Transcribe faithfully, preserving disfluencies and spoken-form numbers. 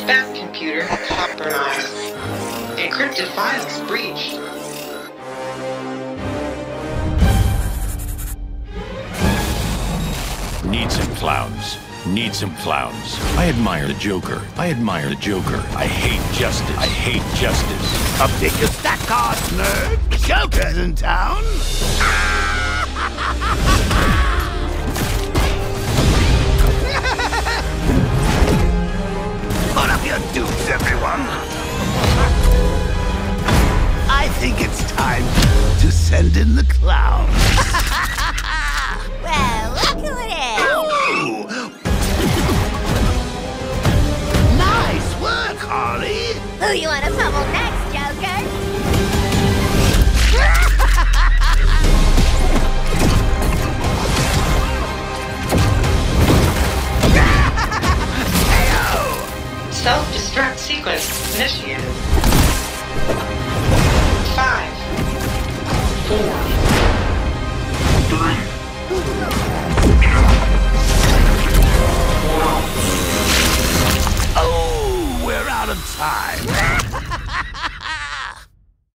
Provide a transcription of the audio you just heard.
Bat computer compromised. Encrypted files breached. Need some clowns. Need some clowns. I admire the Joker. I admire the Joker. I hate justice. I hate justice. Update your stat cards, nerd. The Joker's in town. Put up your dukes, everyone. I think it's time to send in the clown. Well, look who it is! Ooh. Nice work, Harley! Who you wanna pummel next, Joker? Self-destruct sequence initiated. Five. Four. Three. Oh, we're out of time.